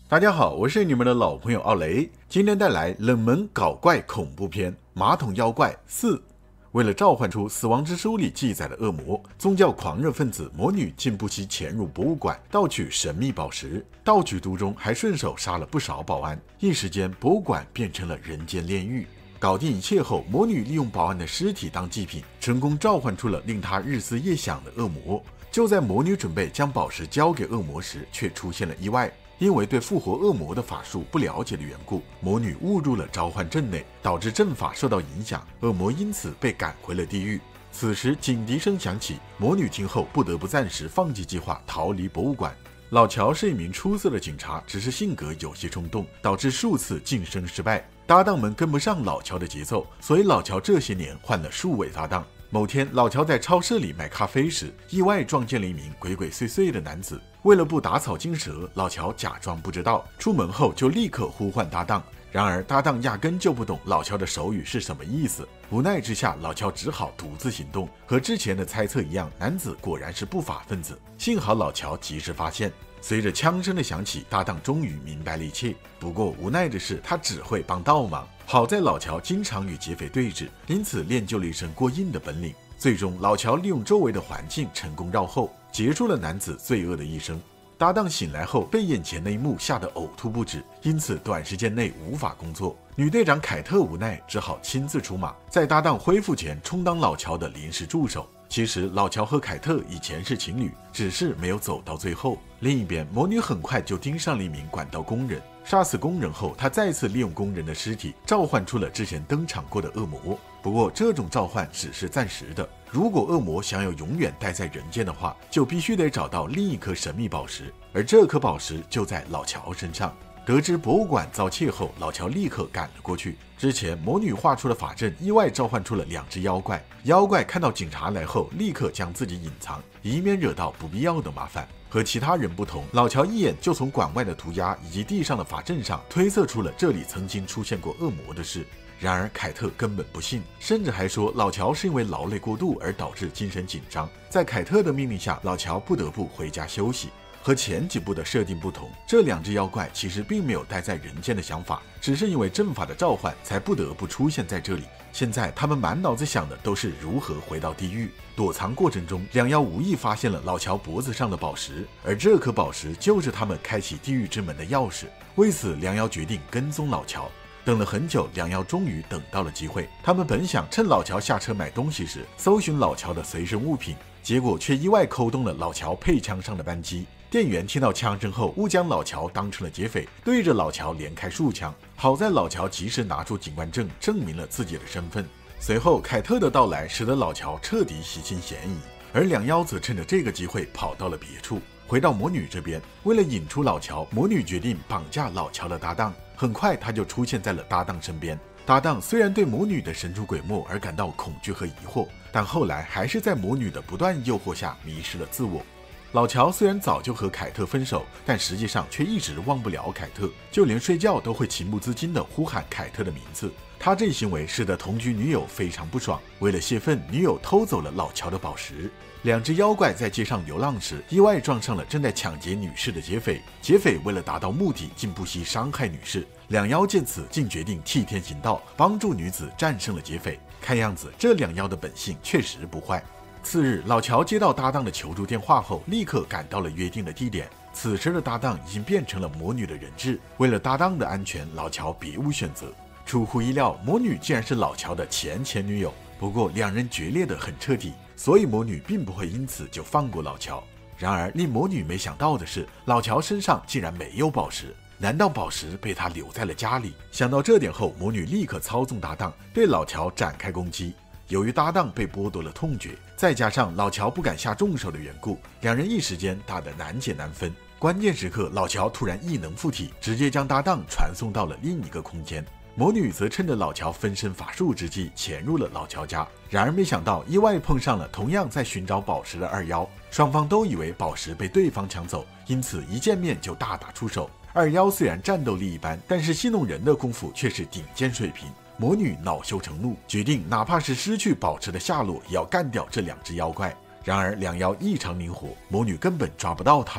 大家好，我是你们的老朋友奥雷，今天带来冷门搞怪恐怖片《马桶妖怪4》。为了召唤出《死亡之书》里记载的恶魔，宗教狂热分子魔女竟不惜潜入博物馆盗取神秘宝石，盗取途中还顺手杀了不少保安，一时间博物馆变成了人间炼狱。搞定一切后，魔女利用保安的尸体当祭品，成功召唤出了令她日思夜想的恶魔。就在魔女准备将宝石交给恶魔时，却出现了意外。因为对复活恶魔的法术不了解的缘故，魔女误入了召唤阵内，导致阵法受到影响，恶魔因此被赶回了地狱。此时警笛声响起，魔女听后不得不暂时放弃计划，逃离博物馆。老乔是一名出色的警察，只是性格有些冲动，导致数次晋升失败。搭档们跟不上老乔的节奏，所以老乔这些年换了数位搭档。某天，老乔在超市里买咖啡时，意外撞见了一名鬼鬼祟祟的男子。为了不打草惊蛇，老乔假装不知道，出门后就立刻呼唤搭档。然而搭档压根就不懂老乔的手语是什么意思，无奈之下，老乔只好独自行动。和之前的猜测一样，男子果然是不法分子，幸好老乔及时发现。随着枪声的响起，搭档终于明白了一切。不过无奈的是，他只会帮倒忙。好在老乔经常与劫匪对峙，因此练就了一身过硬的本领。最终，老乔利用周围的环境成功绕后，结束了男子罪恶的一生。搭档醒来后被眼前的一幕吓得呕吐不止，因此短时间内无法工作。女队长凯特无奈，只好亲自出马，在搭档恢复前充当老乔的临时助手。其实老乔和凯特以前是情侣，只是没有走到最后。另一边，魔女很快就盯上了一名管道工人，杀死工人后，她再次利用工人的尸体召唤出了之前登场过的恶魔。不过这种召唤只是暂时的，如果恶魔想要永远待在人间的话，就必须得找到另一颗神秘宝石，而这颗宝石就在老乔身上。得知博物馆遭窃后，老乔立刻赶了过去。之前魔女画出了法阵，意外召唤出了2只妖怪。妖怪看到警察来后，立刻将自己隐藏，以免惹到不必要的麻烦。和其他人不同，老乔一眼就从馆外的涂鸦以及地上的法阵上推测出了这里曾经出现过恶魔的事。然而凯特根本不信，甚至还说老乔是因为劳累过度而导致精神紧张。在凯特的命令下，老乔不得不回家休息。和前几部的设定不同，这2只妖怪其实并没有待在人间的想法，只是因为阵法的召唤才不得不出现在这里。现在他们满脑子想的都是如何回到地狱。躲藏过程中，两妖无意发现了老乔脖子上的宝石，而这颗宝石就是他们开启地狱之门的钥匙。为此，两妖决定跟踪老乔。等了很久，两妖终于等到了机会。他们本想趁老乔下车买东西时搜寻老乔的随身物品，结果却意外扣动了老乔配枪上的扳机。店员听到枪声后，误将老乔当成了劫匪，对着老乔连开数枪。好在老乔及时拿出警官证，证明了自己的身份。随后，凯特的到来使得老乔彻底洗清嫌疑，而两妖则趁着这个机会跑到了别处。回到魔女这边，为了引出老乔，魔女决定绑架老乔的搭档。很快，他就出现在了搭档身边。搭档虽然对魔女的神出鬼没而感到恐惧和疑惑，但后来还是在魔女的不断诱惑下迷失了自我。老乔虽然早就和凯特分手，但实际上却一直忘不了凯特，就连睡觉都会情不自禁地呼喊凯特的名字。他这一行为使得同居女友非常不爽，为了泄愤，女友偷走了老乔的宝石。2只妖怪在街上流浪时，意外撞上了正在抢劫女士的劫匪。劫匪为了达到目的，竟不惜伤害女士。两妖见此，竟决定替天行道，帮助女子战胜了劫匪。看样子，这两妖的本性确实不坏。次日，老乔接到搭档的求助电话后，立刻赶到了约定的地点。此时的搭档已经变成了魔女的人质，为了搭档的安全，老乔别无选择。出乎意料，魔女竟然是老乔的前女友。不过2人决裂得很彻底，所以魔女并不会因此就放过老乔。然而令魔女没想到的是，老乔身上竟然没有宝石。难道宝石被他留在了家里？想到这点后，魔女立刻操纵搭档对老乔展开攻击。由于搭档被剥夺了痛觉，再加上老乔不敢下重手的缘故，2人一时间打得难解难分。关键时刻，老乔突然异能附体，直接将搭档传送到了另一个空间。魔女则趁着老乔分身法术之际潜入了老乔家，然而没想到意外碰上了同样在寻找宝石的2妖，双方都以为宝石被对方抢走，因此一见面就大打出手。2妖虽然战斗力一般，但是戏弄人的功夫却是顶尖水平。魔女恼羞成怒，决定哪怕是失去宝石的下落，也要干掉这2只妖怪。然而2妖异常灵活，魔女根本抓不到他们。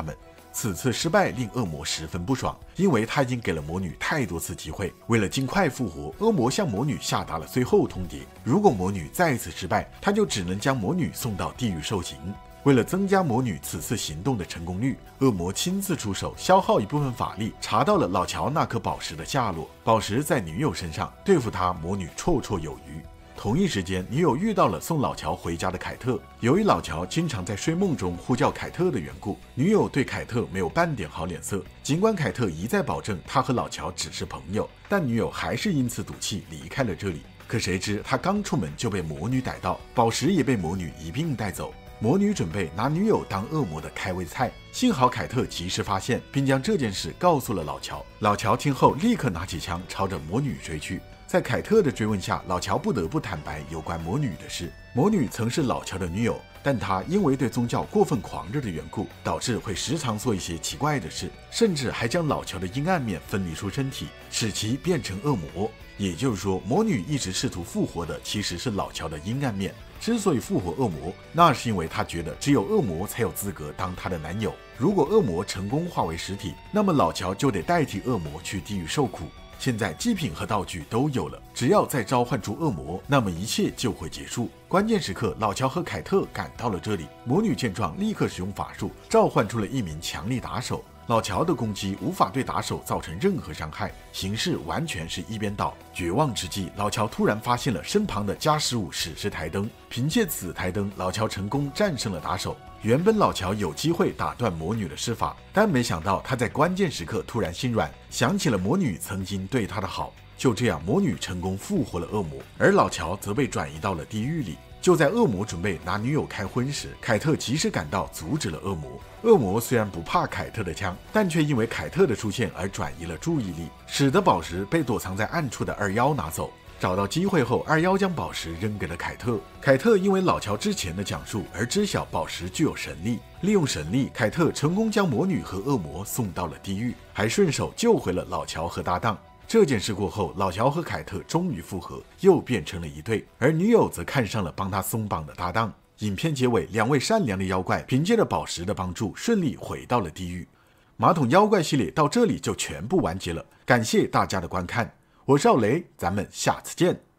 此次失败令恶魔十分不爽，因为他已经给了魔女太多次机会。为了尽快复活，恶魔向魔女下达了最后通牒：如果魔女再次失败，他就只能将魔女送到地狱受刑。为了增加魔女此次行动的成功率，恶魔亲自出手，消耗一部分法力，查到了老乔那颗宝石的下落。宝石在女友身上，对付他，魔女绰绰有余。同一时间，女友遇到了送老乔回家的凯特。由于老乔经常在睡梦中呼叫凯特的缘故，女友对凯特没有半点好脸色。尽管凯特一再保证他和老乔只是朋友，但女友还是因此赌气离开了这里。可谁知他刚出门就被魔女逮到，宝石也被魔女一并带走。魔女准备拿女友当恶魔的开胃菜，幸好凯特及时发现，并将这件事告诉了老乔。老乔听后立刻拿起枪朝着魔女追去。在凯特的追问下，老乔不得不坦白有关魔女的事。魔女曾是老乔的女友，但她因为对宗教过分狂热的缘故，导致会时常做一些奇怪的事，甚至还将老乔的阴暗面分离出身体，使其变成恶魔。也就是说，魔女一直试图复活的其实是老乔的阴暗面。之所以复活恶魔，那是因为她觉得只有恶魔才有资格当她的男友。如果恶魔成功化为实体，那么老乔就得代替恶魔去地狱受苦。现在祭品和道具都有了，只要再召唤出恶魔，那么一切就会结束。关键时刻，老乔和凯特赶到了这里。魔女见状，立刻使用法术召唤出了一名强力打手。老乔的攻击无法对打手造成任何伤害，形势完全是一边倒。绝望之际，老乔突然发现了身旁的加15史诗台灯，凭借此台灯，老乔成功战胜了打手。原本老乔有机会打断魔女的施法，但没想到他在关键时刻突然心软，想起了魔女曾经对他的好。就这样，魔女成功复活了恶魔，而老乔则被转移到了地狱里。就在恶魔准备拿女友开荤时，凯特及时赶到，阻止了恶魔。恶魔虽然不怕凯特的枪，但却因为凯特的出现而转移了注意力，使得宝石被躲藏在暗处的21拿走。找到机会后，21将宝石扔给了凯特。凯特因为老乔之前的讲述而知晓宝石具有神力，利用神力，凯特成功将魔女和恶魔送到了地狱，还顺手救回了老乔和搭档。这件事过后，老乔和凯特终于复合，又变成了一对，而女友则看上了帮他松绑的搭档。影片结尾，两位善良的妖怪凭借着宝石的帮助，顺利回到了地狱。马桶妖怪系列到这里就全部完结了，感谢大家的观看，我是奥雷，咱们下次见。